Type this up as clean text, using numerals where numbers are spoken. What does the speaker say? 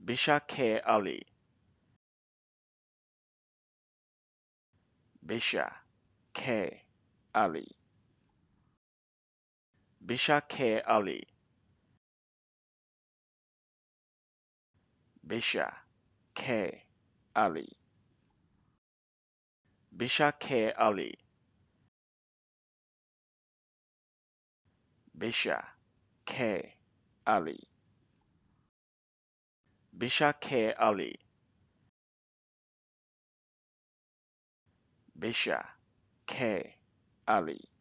Bisha K Ali. Bisha K Ali. Bisha K Ali. Bisha K Ali. Bisha K Ali. Bisha K Ali. Bisha K Ali. Bisha K Ali.